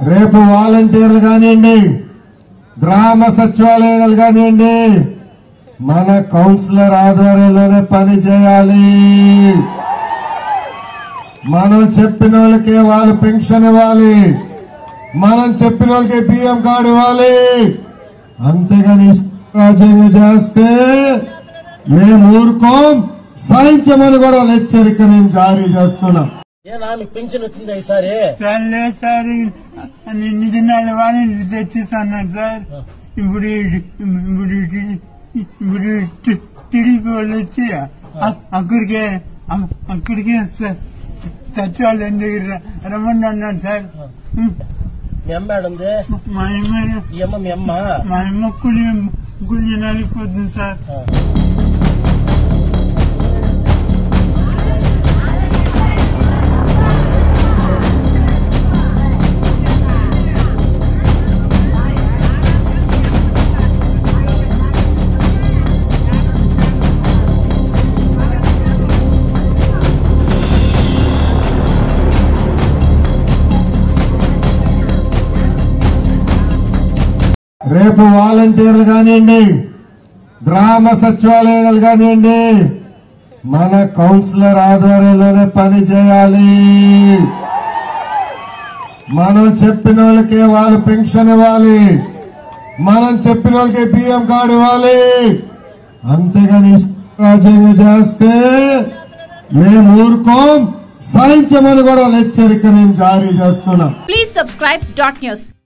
రేపు వాలంటీర్లు కానివ్వండి, గ్రామ సచివాలయాలు కానివ్వండి, మన కౌన్సిలర్ ఆధ్వర్యంలోనే పని చేయాలి. మనం చెప్పిన వాళ్ళకి వాళ్ళు పెన్షన్ ఇవ్వాలి, మనం చెప్పిన వాళ్ళకి బియ్యం కార్డు ఇవ్వాలి. అంతేగాని రాజ్యాంగం చేస్తే మేము ఊరుకోం, సాయించమని కూడా హెచ్చరిక నేను జారీ చేస్తున్నాం. పెన్షన్ వచ్చిందా ఈసారి? లేదు సార్, ఇన్ని దినాలు వాలంటీర్ తెచ్చిస్తున్నాను సార్. ఇప్పుడు టీడీపీ వాళ్ళు వచ్చి అక్కడికే సచివాలయం దగ్గర రమ్మని అన్నాను సార్. మీ అమ్మ ఏడుంది? మా అమ్మ కులి నలిగిపోతుంది సార్. రేపు వాలంటీర్లు కానివ్వండి, గ్రామ సచివాలయాలు కానివ్వండి, మన కౌన్సిలర్ ఆధ్వర్యంలోనే పని చేయాలి. మనం చెప్పిన వాళ్ళకి వాళ్ళు పెన్షన్ ఇవ్వాలి, మనం చెప్పిన వాళ్ళకి బియ్యం కార్డు ఇవ్వాలి. అంతేగాని రాజ్యాంగం చేస్తే మేము ఊరుకోం, సాయించమని కూడా హెచ్చరిక నేను జారీ చేస్తున్నాం. Please subscribe .news